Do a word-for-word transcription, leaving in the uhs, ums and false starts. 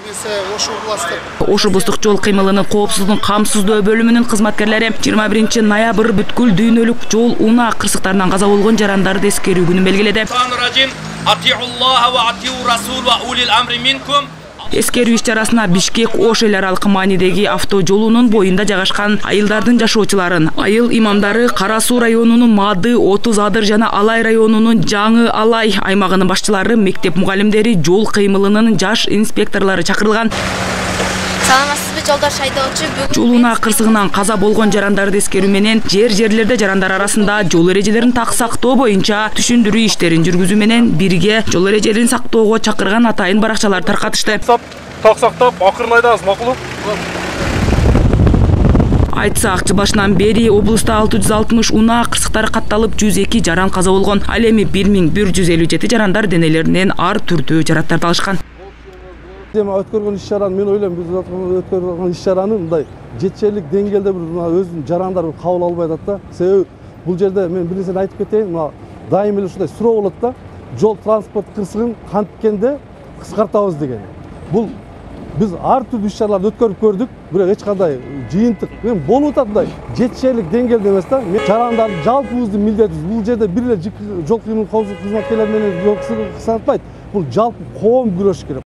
Ош облустук жол кыймылынын коопсуздугун камсыздоо бөлүмүнүн кызматкерлери жыйырма биринчи ноябрь бүткүл дүйнөлүк жол унаа кырсыктарынан каза болгон жарандарды эскерүү күнүн белгиледи. Эскерүү иш-чарасына Бишкек Ош эл аралык маанидеги авто жолунун боюнда жайгашкан айылдардын жашоочуларын, айыл имамдары, Кара Суу районунун Мады, Отуз Адыр жана Алай районунун Жаңы Алай аймагынын башчылары, мектеп мугалимдери, жол кыймылынын жаш инспекторлору чакырылган. Саламатсызбы жолдош айдоочу? Жол унаа кырсыгынан каза болгон жарандарды эскерүү менен жер жерлерде жарандар арасында жол эрежелерин так сактоо боюнча түшүндүрүү иштерин жүргүзүү менен бирге жол эрежелерин сактоого чакырган атайын баракчалар таркатышты. Так сактап, акырын айдаңыз, макулбу? Айтсак, жыл башынан бери облуста алты жүз алтымыш унаа кырсыктары катталып, жүз эки жаран каза болгон. Ал эми бир миң бир жүз элүү жети жарандар денелеринен ар түрдүү жараттарды алышкан. Өткөргөн иш-чараны мен ойлойм, биз өткөргөн иш-чараны мындай жетишерлик деңгээлде бир өзүнүн жарандар кабыл албай атат да. Себеби бул жерде мен бир нерсени айтып кетейин, мына дайым эле ушундай суроо болот да. Жол транспорт кырсыгын канткенде кыскартабыз деген. Бул биз ар түрдүү иш-чараларды өткөрүп көрдүк, бирок эч кандай жыйынтык мен болуп атат мындай жетишерлик деңгээлде эмес да. Мен жарандардын жалпыбыздын милдетибиз. Бул жерде бир эле жол кыймыл коопсуздук кызматкерлери менен жол кырсыгын кыскартпайт. Бул жалпы коом күрөш керек.